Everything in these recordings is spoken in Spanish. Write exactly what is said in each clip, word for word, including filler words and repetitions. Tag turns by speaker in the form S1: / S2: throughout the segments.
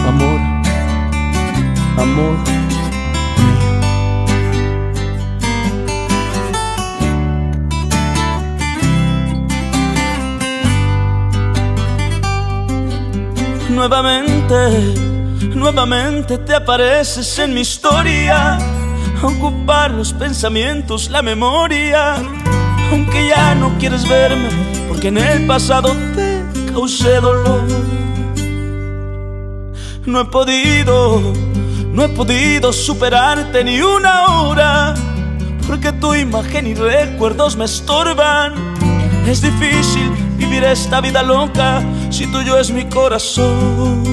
S1: Amor, amor mío. Nuevamente, nuevamente te apareces en mi historia, a ocupar los pensamientos, la memoria. Aunque ya no quieres verme, porque en el pasado te causé dolor. No he podido, no he podido superarte ni una hora, porque tu imagen y recuerdos me estorban. Es difícil vivir esta vida loca si tuyo es mi corazón.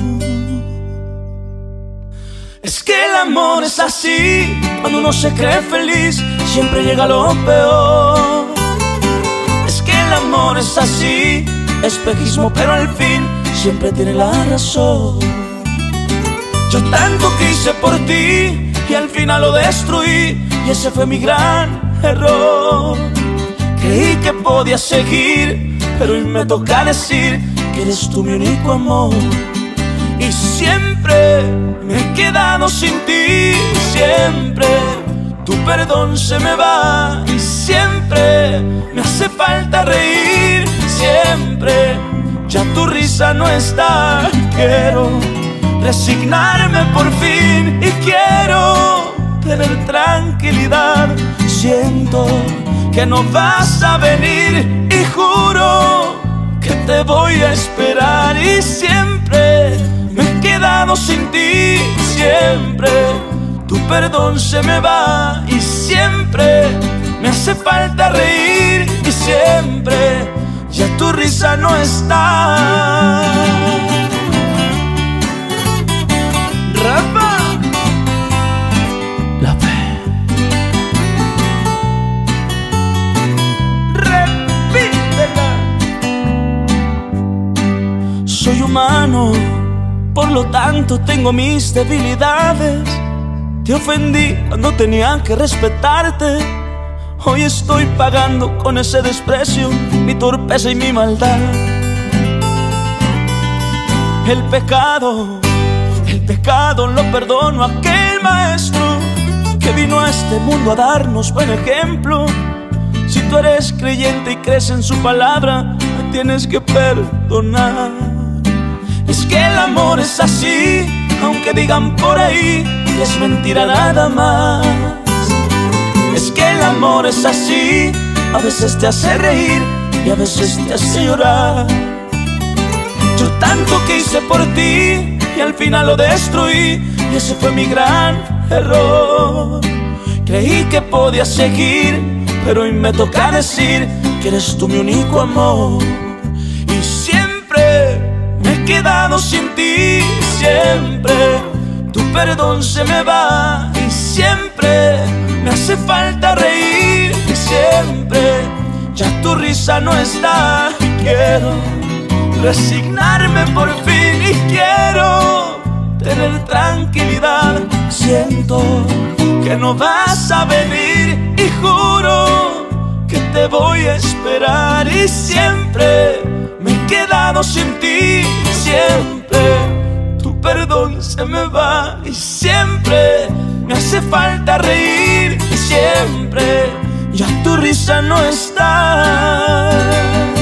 S1: Es que el amor es así, cuando uno se cree feliz, siempre llega lo peor. Es que el amor es así, espejismo, pero al fin siempre tiene la razón. Yo tanto quise por ti y al final lo destruí, y ese fue mi gran error. Creí que podía seguir, pero hoy me toca decir que eres tú mi único amor. Y siempre me he quedado sin ti, siempre tu perdón se me va. Y siempre me hace falta reír, siempre ya tu risa no está. Quiero resignarme por fin y quiero tener tranquilidad. Siento que no vas a venir y juro que te voy a esperar. Y siempre me he quedado sin ti, siempre tu perdón se me va. Y siempre me hace falta reír y siempre ya tu risa no está. Rafa, la fe. Repítela. Soy humano, por lo tanto tengo mis debilidades. Te ofendí cuando tenía que respetarte. Hoy estoy pagando con ese desprecio mi torpeza y mi maldad. El pecado, el pecado lo perdono a aquel maestro que vino a este mundo a darnos buen ejemplo. Si tú eres creyente y crees en su palabra, me tienes que perdonar. Es que el amor es así, aunque digan por ahí que es mentira nada más. Es que el amor es así, a veces te hace reír y a veces te hace llorar. Yo tanto quise por ti y al final lo destruí, y ese fue mi gran error. Creí que podía seguir, pero hoy me toca decir que eres tú mi único amor. Y siempre me he quedado sin ti, siempre tu perdón se me va. Y siempre me hace falta reír y siempre ya tu risa no está. Quiero resignarme por fin y quiero tener tranquilidad. Siento que no vas a venir y juro que te voy a esperar. Y siempre me he quedado sin ti, siempre tu perdón se me va. Y siempre me hace falta reír y siempre ya tu risa no está.